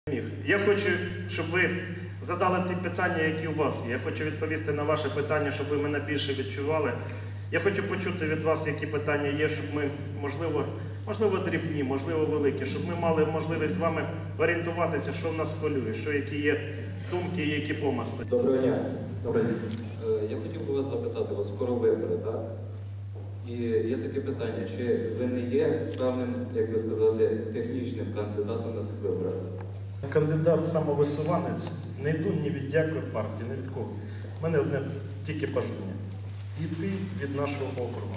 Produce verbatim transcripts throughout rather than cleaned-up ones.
Я хочу, щоб ви задали ті питання, які у вас є. Я хочу відповісти на ваші питання, щоб ви мене більше відчували. Я хочу почути від вас, які питання є, щоб ми, можливо, можливо дрібні, можливо великі, щоб ми мали можливість з вами орієнтуватися, що в нас хвилює, що які є думки, які помисли. Доброго дня. Доброго дня. Я хотів би вас запитати, от скоро вибори, так? І є таке питання, чи ви не є певним, як би сказати, технічним кандидатом на цих виборах? Кандидат самовисуванець, не йду ні від якої партії, ні від кого. У мене одне тільки бажання. Іти від нашого округу.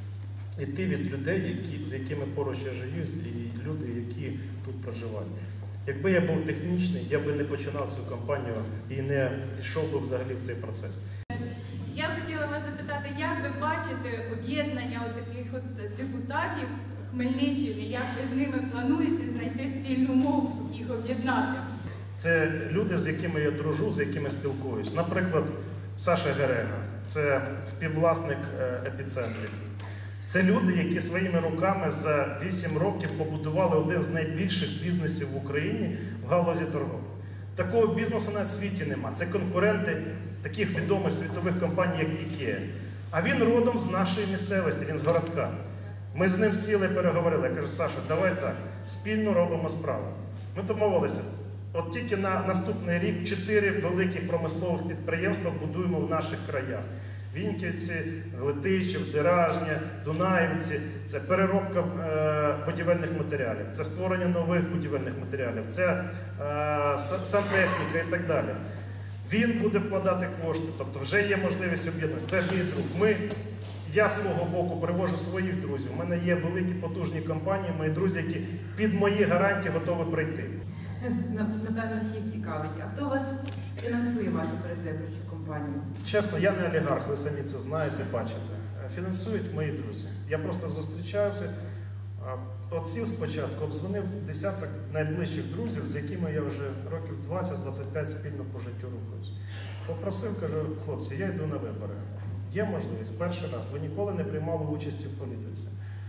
Іти від людей, які, з якими поруч я живу, і люди, які тут проживають. Якби я був технічний, я би не починав цю кампанію і не йшов би взагалі в цей процес. Я хотіла вас запитати, як ви бачите об'єднання таких от депутатів Хмельниччини, як ви з ними плануєте знайти спільну мову, щоб їх об'єднати? Це люди, з якими я дружу, з якими спілкуюсь. Наприклад, Саша Герега, це співвласник епіцентрів. Це люди, які своїми руками за вісім років побудували один з найбільших бізнесів в Україні в галузі торговлі. Такого бізнесу на світі нема. Це конкуренти таких відомих світових компаній, як Ікеа. А він родом з нашої місцевості, він з городка. Ми з ним сіли і переговорили. Я кажу, Саша, давай так, спільно робимо справу. Ми домовилися, от тільки на наступний рік чотири великих промислових підприємства будуємо в наших краях. Віньківці, Глитичів, Деражня, Дунаївці – це переробка е, будівельних матеріалів, це створення нових будівельних матеріалів, це е, сантехніка і так далі. Він буде вкладати кошти, тобто вже є можливість об'єднатися. Це мій друг. Ми, я з свого боку привожу своїх друзів. У мене є великі потужні компанії, мої друзі, які під мої гарантії готові прийти. Напевно, всіх цікавить. А хто у вас фінансує вашу передвиборчу кампанію? Чесно, я не олігарх, ви самі це знаєте, бачите. Фінансують мої друзі. Я просто зустрічався, от сів спочатку, обдзвонив десяток найближчих друзів, з якими я вже років двадцять-двадцять п'ять спільно по життю рухаюсь. Попросив, кажу, хлопці, я йду на вибори. Є можливість, перший раз, ви ніколи не приймали участі в політиці.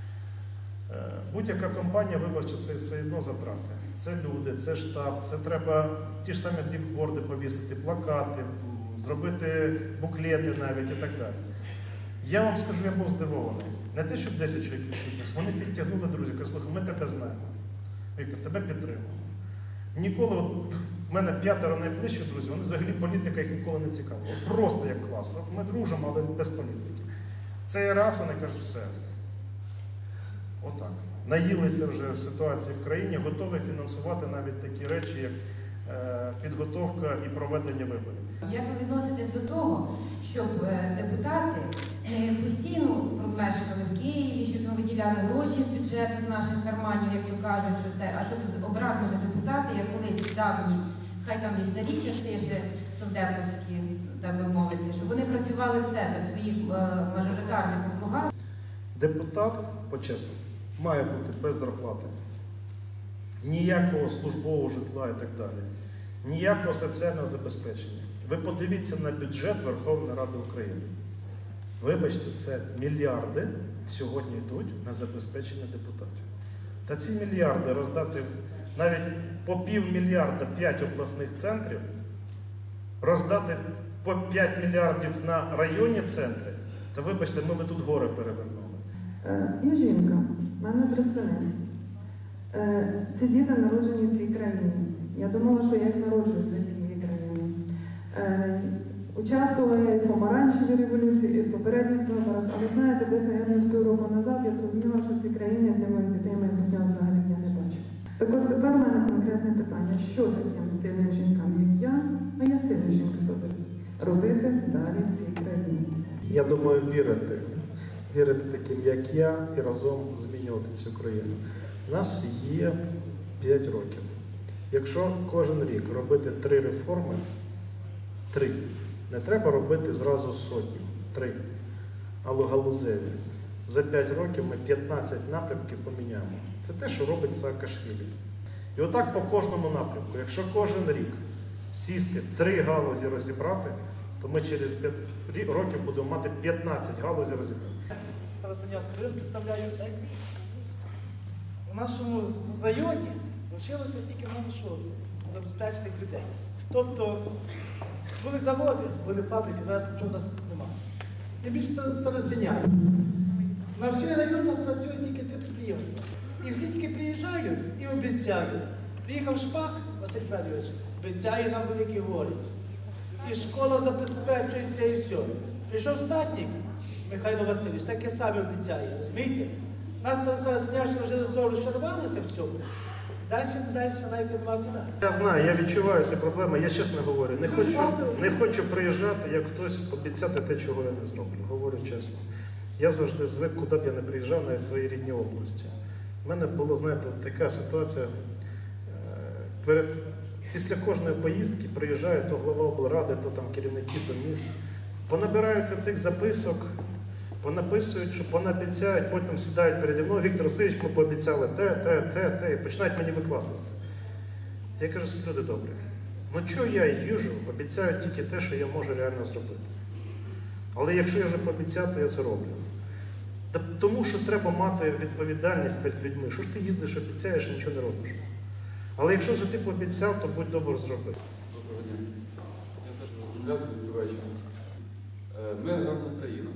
Будь-яка компанія виборча – це все одно затрати. Це люди, це штаб, це треба ті ж самі бікборди повісити, плакати, зробити буклети навіть і так далі. Я вам скажу, я був здивований. Не те, щоб десять чоловік підпис, вони підтягнули друзі, кажуть, слухай, ми тебе знаємо. Віктор, тебе підтримуємо. Ніколи, от в мене п'ятеро найближчих друзів, вони взагалі політика їх ніколи не цікавила. Просто як клас. От ми дружимо, але без політики. Цей раз вони кажуть, все. Отак. Наїлися вже ситуації в країні, готові фінансувати навіть такі речі, як е, підготовка і проведення виборів. Як ви відноситесь до того, щоб депутати не постійно промешкали в Києві, щоб ми виділяли гроші з бюджету, з наших карманів, як то кажуть, що це, а щоб обратно вже депутати, як колись давні, хай там і старі часи ще совдеповські, так би мовити, щоб вони працювали в себе, в своїх мажоритарних округах? Депутат, по-чесному, має бути без зарплати, ніякого службового житла і так далі, ніякого соціального забезпечення. Ви подивіться на бюджет Верховної Ради України. Вибачте, це мільярди сьогодні йдуть на забезпечення депутатів. Та ці мільярди роздати навіть по півмільярда п'ять обласних центрів, роздати по п'ять мільярдів на районні центри, та вибачте, ми би тут гори перевернули. Я жінка, в мене три сини. Ці діти народжені в цій країні. Я думала, що я їх народжую для цієї країни. Участвувала я і в помаранчевій революції, і в попередніх виборах, але знаєте, десь, мабуть, з півроку назад я зрозуміла, що ці країни для моїх дітей майбутнього взагалі я не бачу. Так от тепер у мене конкретне питання, що таким сильним жінкам, як я, а я сильна жінка, робити далі в цій країні? Я думаю, вірити. Вірити таким, як я, і разом змінювати цю країну. У нас є п'ять років. Якщо кожен рік робити три реформи, три, не треба робити зразу сотню, три, але галузеві. За п'ять років ми п'ятнадцять напрямків поміняємо. Це те, що робить Саакашвілі. І отак по кожному напрямку. Якщо кожен рік сісти, три галузі розібрати, то ми через п'ять років будемо мати п'ятнадцять галузі розібрати. Старосинявський район представляю найбільше. У нашому районі залишилося тільки, ну що, забезпечених людей. Тобто були заводи, були фабрики, зараз нічого у нас немає. І більш старосинян. На всій районі у нас працюють тільки те підприємства. І всі тільки приїжджають і обіцяють. Приїхав Шпак, Василь Федорович, обіцяє нам великі горі. І школа забезпечується і все. Прийшов статник Михайло Васильович, таке саме обіцяє, розумієте? Нас Старосинявщина вже до розчарувалися в цьому. Далі, далі, навіть нема куди. Я знаю, я відчуваю ці проблеми, я чесно говорю, не хочу, не хочу приїжджати, як хтось обіцяти те, чого я не зроблю, говорю чесно. Я завжди звик, куди б я не приїжджав, навіть в своїй рідній області. У мене була, знаєте, така ситуація, перед, після кожної поїздки приїжджає то глава облради, то там керівники до міст, понабираються цих записок, понаписують, що понаобіцяють, потім сідають переді мною, Віктор Васильович, ми пообіцяли те, те, те, те, і починають мені викладувати. Я кажу, люди добрі, ну чого я їжу, обіцяю тільки те, що я можу реально зробити. Але якщо я вже пообіцяв, то я це роблю. Тому що треба мати відповідальність перед людьми. Що ж ти їздиш, обіцяєш і нічого не робиш? Але якщо вже ти пообіцяв, то будь добре зроби. Доброго дня. Я теж земляк відбиваючи. Ми аграрна країна.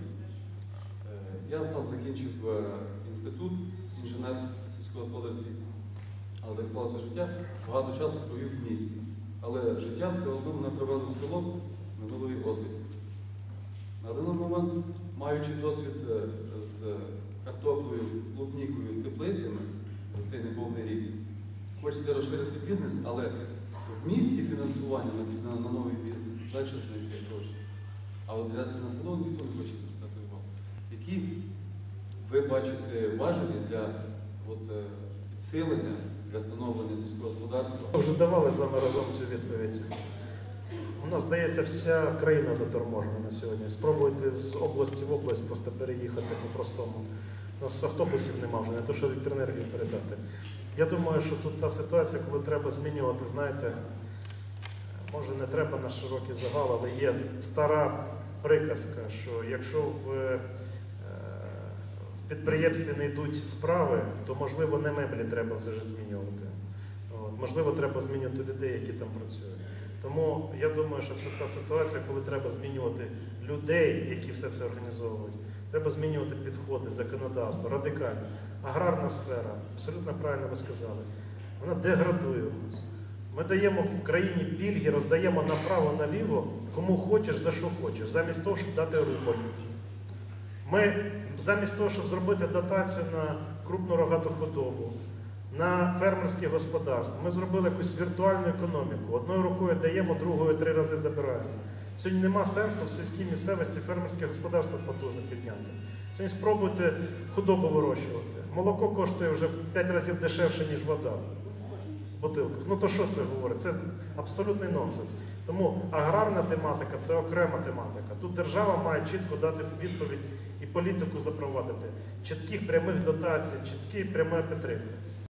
Я сам закінчив інститут, інженер сільськогосподарський, але так склалося життя, багато часу провів в місті. Але життя все одно мене привело в село минулої осені. На даний момент, маючи досвід з картоплею, клубнікою, теплицями, на цей неповний рік, хочеться розширити бізнес, але в місті фінансування на, на, на новий бізнес легше знайти гроші. А от для на село ніхто не хоче звертати увагу. Які ви бачите важелі для от, підсилення, для становлення сільського господарства? Ми вже давали з вами разом цю відповідь. У нас, здається, вся країна заторможена на сьогодні. Спробуйте з області в область просто переїхати по-простому. У нас автобусів нема вже, не то, що електроенергію передати. Я думаю, що тут та ситуація, коли треба змінювати, знаєте, може не треба на широкий загал, але є стара приказка, що якщо в, в підприємстві не йдуть справи, то, можливо, не меблі треба все ж змінювати. От, можливо, треба змінювати людей, які там працюють. Тому я думаю, що це та ситуація, коли треба змінювати людей, які все це організовують. Треба змінювати підходи, законодавство, радикально. Аграрна сфера, абсолютно правильно ви сказали, вона деградує у нас. Ми даємо в країні пільги, роздаємо направо-наліво, кому хочеш, за що хочеш, замість того, щоб дати рубль. Ми замість того, щоб зробити дотацію на крупну рогату худобу, на фермерські господарства, ми зробили якусь віртуальну економіку. Одною рукою даємо, другою три рази забираємо. Сьогодні нема сенсу в сільській місцевості фермерське господарство потужно підняти. Сьогодні спробуйте худобу вирощувати. Молоко коштує вже в п'ять разів дешевше, ніж вода в бутилках. Ну то що це говорить? Це абсолютний нонсенс. Тому аграрна тематика – це окрема тематика. Тут держава має чітко дати відповідь і політику запровадити. Чітких прямих дотацій, чіткі пряма підтримка.